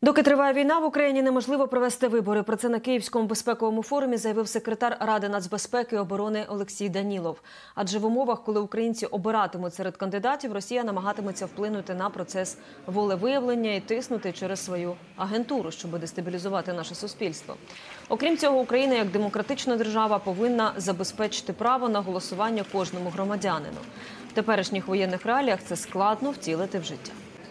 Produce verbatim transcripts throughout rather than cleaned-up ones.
Доки триває війна, в Україні неможливо провести вибори. Про це на Київському безпековому форумі заявив секретар Ради нацбезпеки і оборони Олексій Данілов. Адже в умовах, коли українці обиратимуть серед кандидатів, Росія намагатиметься вплинути на процес волевиявлення і тиснути через свою агентуру, щоб дестабілізувати наше суспільство. Окрім цього, Україна як демократична держава повинна забезпечити право на голосування кожному громадянину. В теперішніх воєнних реаліях це складно втілити в життя.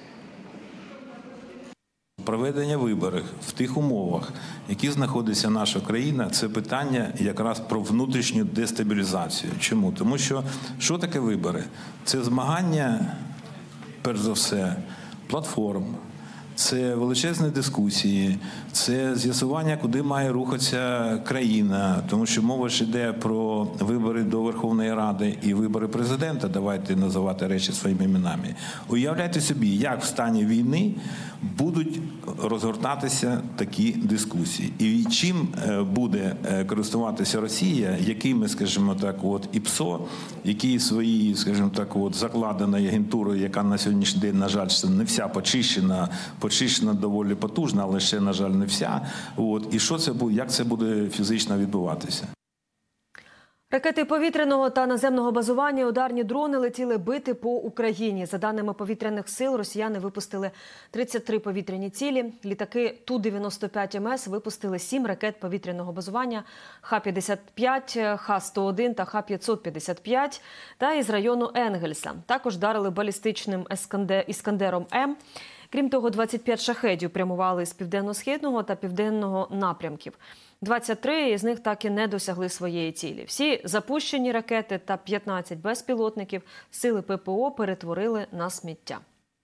Проведення виборів в тих умовах, в яких знаходиться наша країна, це питання якраз про внутрішню дестабілізацію. Чому? Тому що, що таке вибори? Це змагання, перш за все, платформ, це величезні дискусії, це з'ясування, куди має рухатися країна, тому що мова ж йде про вибори до Верховної Ради і вибори президента, давайте називати речі своїми іменами. Уявляйте собі, як в стані війни будуть розгортатися такі дискусії. І чим буде користуватися Росія, якими, скажімо так, от ІПСО, які свої, скажімо так, от закладеної агентурою, яка на сьогоднішній день, на жаль, не вся почищена, почищена доволі потужна, але ще, на жаль, не вся. От. І що це буде, як це буде фізично відбуватися? Ракети повітряного та наземного базування, ударні дрони летіли бити по Україні. За даними повітряних сил, росіяни випустили тридцять три повітряні цілі. Літаки Ту дев'яносто п'ять Ем Ес випустили сім ракет повітряного базування Х п'ятдесят п'ять, Х сто один та Х п'ятсот п'ятдесят п'ять та із району Енгельса. Також вдарили балістичним Іскандером М. Крім того, двадцять п'ять шахедів прямували з південно-східного та південного напрямків. двадцять три із них так і не досягли своєї цілі. Всі запущені ракети та п'ятнадцять безпілотників сили Пе Пе О перетворили на сміття.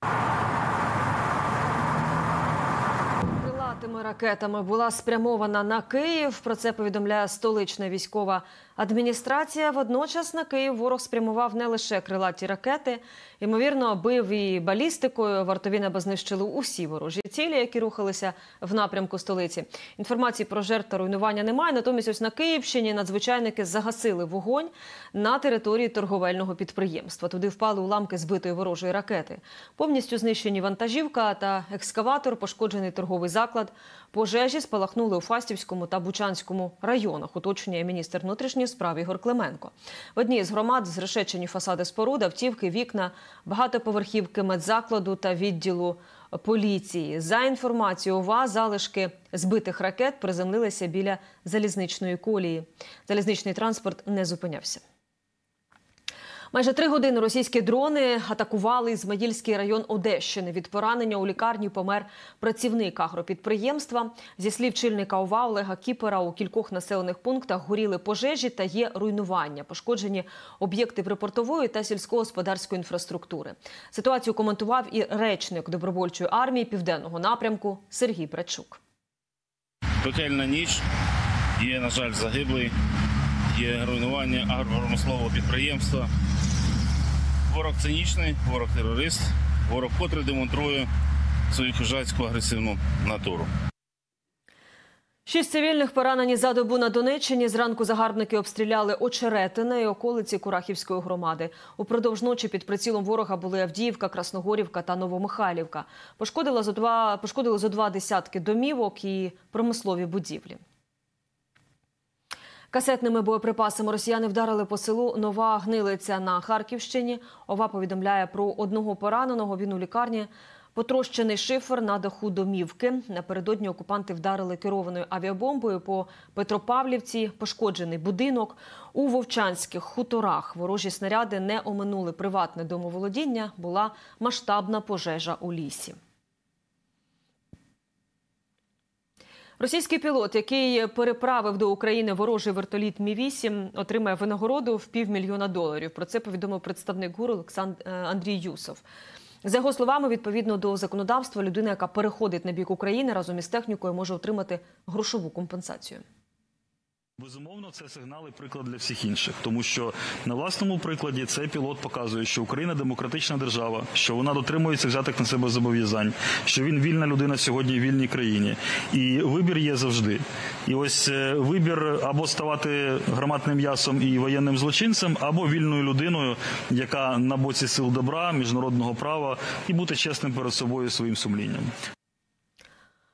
Крилатими ракетами була спрямована на Київ. Про це повідомляє столична військова адміністрація. Водночас на Київ ворог спрямував не лише крилаті ракети. Ймовірно, бив і балістикою. Вартові неба знищили усі ворожі цілі, які рухалися в напрямку столиці. Інформації про жертв та руйнування немає. Натомість ось на Київщині надзвичайники загасили вогонь на території торговельного підприємства. Туди впали уламки збитої ворожої ракети. Повністю знищені вантажівка та екскаватор, пошкоджений торговий заклад. Пожежі спалахнули у Фастівському та Бучанському районах, уточнює міністр внутрішніх справ Ігор Клименко. В одній з громад зрешечені фасади споруд, автівки, вікна, багатоповерхівки медзакладу та відділу поліції. За інформацією ОВА, залишки збитих ракет приземлилися біля залізничної колії. Залізничний транспорт не зупинявся. Майже три години російські дрони атакували Ізмаїльський район Одещини. Від поранення у лікарні помер працівник агропідприємства. Зі слів чільника ОВА Олега Кіпера, у кількох населених пунктах горіли пожежі та є руйнування. Пошкоджені об'єкти припортової та сільськогосподарської інфраструктури. Ситуацію коментував і речник добровольчої армії Південного напрямку Сергій Брачук. Пекельна ніч, є, на жаль, загиблий. Є руйнування агропромислового підприємства. Ворог цинічний, ворог терорист, ворог котрий демонструє свою хижацьку агресивну натуру. Шість цивільних поранені за добу на Донеччині. Зранку загарбники обстріляли Очеретине і околиці Курахівської громади. Упродовж ночі під прицілом ворога були Авдіївка, Красногорівка та Новомихайлівка. Пошкодили зо два, пошкодили зо два десятки домівок і промислові будівлі. Касетними боєприпасами росіяни вдарили по селу Нова Гнилиця на Харківщині. ОВА повідомляє про одного пораненого, він у лікарні. Потрощений шифер на даху домівки. Напередодні окупанти вдарили керованою авіабомбою по Петропавлівці, пошкоджений будинок. У Вовчанських хуторах ворожі снаряди не оминули приватне домоволодіння, була масштабна пожежа у лісі. Російський пілот, який переправив до України ворожий вертоліт Мі вісім, отримає винагороду в півмільйона доларів. Про це повідомив представник ГУР Олександр Андрій Юсов. За його словами, відповідно до законодавства, людина, яка переходить на бік України разом із технікою, може отримати грошову компенсацію. Безумовно, це сигнал і приклад для всіх інших, тому що на власному прикладі цей пілот показує, що Україна демократична держава, що вона дотримується взятих на себе зобов'язань, що він вільна людина сьогодні в вільній країні. І вибір є завжди. І ось вибір або ставати гарматним м'ясом і воєнним злочинцем, або вільною людиною, яка на боці сил добра, міжнародного права, і бути чесним перед собою і своїм сумлінням.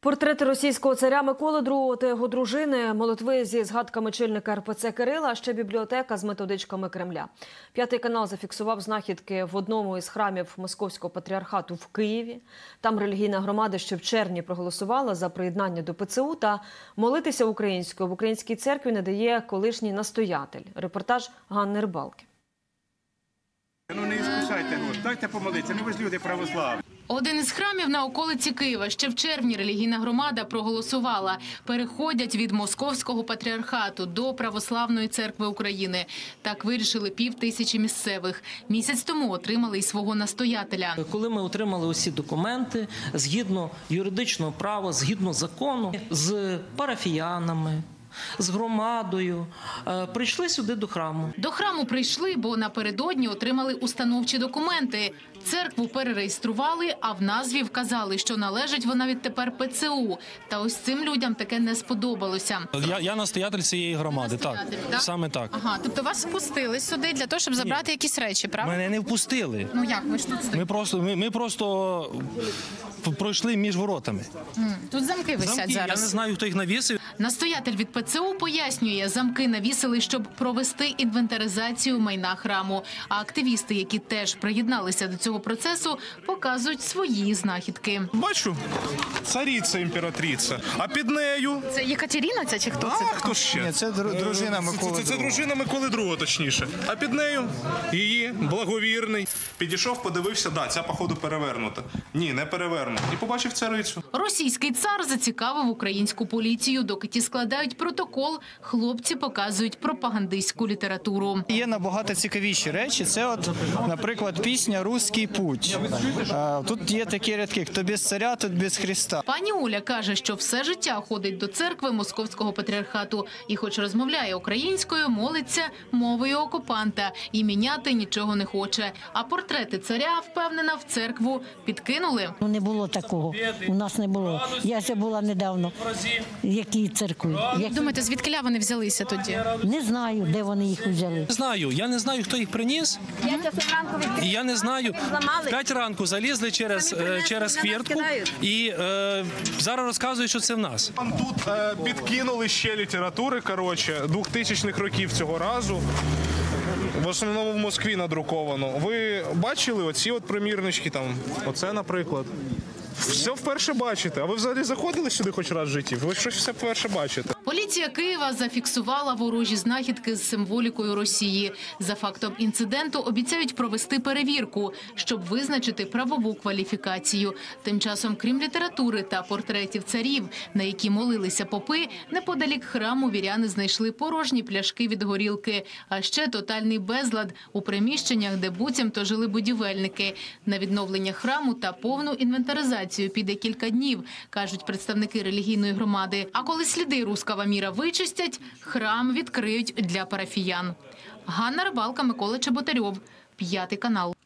Портрети російського царя Миколи другого та його дружини, молитви зі згадками чільника ер пе це Кирила, а ще бібліотека з методичками Кремля. П'ятий канал зафіксував знахідки в одному із храмів Московського патріархату в Києві. Там релігійна громада ще в червні проголосувала за приєднання до пе це у та молитися українською в українській церкві не дає колишній настоятель. Репортаж Ганни Рибалки. Ну не іскушайте, дайте помолитися, ну ви ж люди православні. Один із храмів на околиці Києва ще в червні релігійна громада проголосувала. Переходять від Московського патріархату до Православної церкви України. Так вирішили пів тисячі місцевих. Місяць тому отримали й свого настоятеля. Коли ми отримали усі документи, згідно юридичного права, згідно закону, з парафіянами, з громадою, прийшли сюди до храму. До храму прийшли, бо напередодні отримали установчі документи. Церкву перереєстрували, а в назві вказали, що належить вона відтепер пе це у. Та ось цим людям таке не сподобалося. Я, я настоятель цієї громади, так, так? Саме так. Ага, тобто вас впустили сюди для того, щоб забрати Ні. якісь речі, правда? Мене не впустили. Ну як, ви ж тут Ми просто, ми, ми просто пройшли між воротами. Тут замки висять Замки, зараз. я не знаю, хто їх навісив. Настоятель від пе це у пояснює, замки навісили, щоб провести інвентаризацію майна храму. А активісти, які теж приєдналися до цього процесу, показують свої знахідки. Бачу, цариця, імператриця. А під нею... Це Єкатерина ця чи хто це? А, хто ще? Ні, це дружина Миколи Це, це, це дружина Миколи другого, точніше. А під нею її благовірний. Підійшов, подивився, да, ця, походу, перевернута. Ні, не перевернута. І побачив царицю. Російський цар зацікавив українську поліцію. Доки ті складають протокол, хлопці показують пропагандистську літературу. Є набагато цікавіші речі. Це, от, наприклад, пісня «Руський путь». Тут є такі рядки «Хто без царя, тут без Христа». Пані Оля каже, що все життя ходить до церкви Московського патріархату. І хоч розмовляє українською, молиться мовою окупанта. І міняти нічого не хоче. А портрети царя, впевнена, в церкву підкинули. Не було такого. У нас не було. Я ще була недавно. Які церкви? Як думаєте, звідкиля вони взялися тоді? Не знаю, де вони їх взяли. Не знаю, я не знаю, хто їх приніс. І я не знаю. В п'ять ранку залізли через, через хвіртку і е, зараз розказують, що це в нас. Тут е, підкинули ще літератури, коротше, двохтисячних років цього разу. В основному в Москві надруковано. Ви бачили оці от примірнички там? Оце, наприклад. Все вперше бачите. А ви взагалі заходили сюди хоч раз в житті? Ви щось все вперше бачите. Поліція Києва зафіксувала ворожі знахідки з символікою Росії. За фактом інциденту обіцяють провести перевірку, щоб визначити правову кваліфікацію. Тим часом, крім літератури та портретів царів, на які молилися попи, неподалік храму віряни знайшли порожні пляшки від горілки, а ще тотальний безлад у приміщеннях, де буцімто жили будівельники. На відновлення храму та повну інвентаризацію піде кілька днів, кажуть представники релігійної громади. А коли сліди руского міра вичистять, храм відкриють для парафіян. Ганна Рибалка, Микола Чеботарьов, П'ятий канал.